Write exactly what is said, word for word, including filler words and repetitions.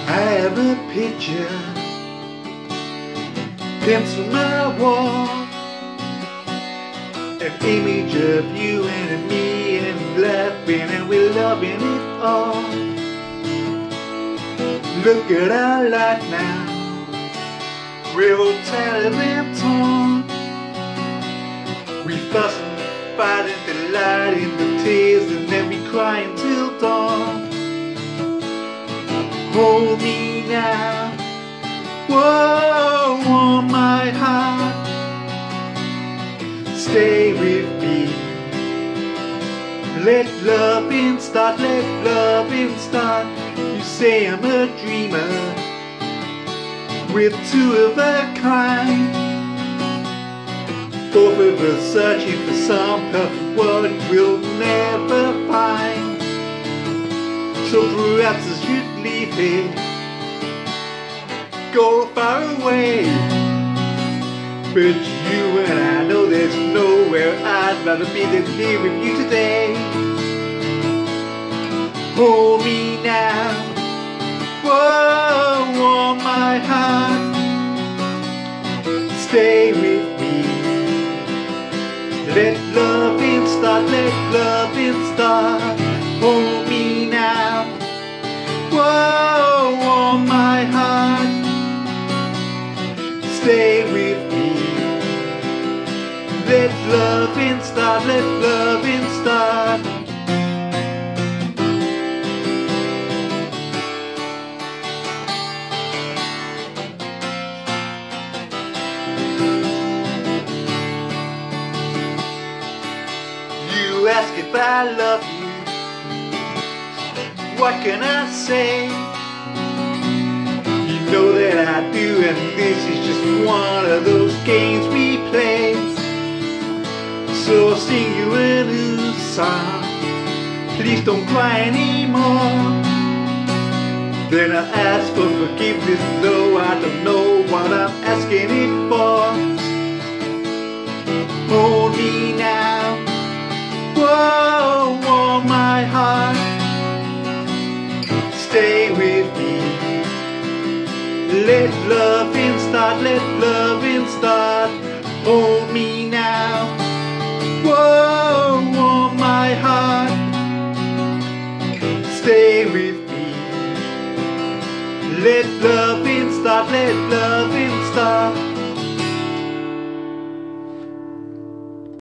I have a picture pinned to my wall, an image of you and me, and laughing and we're loving it all. Look at our life now, we're all tattered and torn. We fuss and fight in the light, in the tears, and then we cry until dawn. Hold me now, whoa, warm my heart. Stay with me. Let loving start, let loving start. You say I'm a dreamer, we're two of a kind. Both of us searching for some perfect world we'll never find. So perhaps I should leave here, go far away. But you and I know there's nowhere I'd rather be than here with you today. Hold me now, whoa, warm my heart. Stay with me. Let loving start, let loving start. Hold me now, whoa, warm my heart. Stay with me. Let loving start, let loving start. You ask if I love you, what can I say? You know that I do, and this is just one of those games we play. So I'll sing you a new song, please don't cry anymore. Then I ask for forgiveness, though I don't know what I'm asking it for. Hold me now, whoa, warm my heart. Stay with me. Let loving start, let loving start. Hold me now, whoa, warm my heart. Stay with me. Let loving start, let loving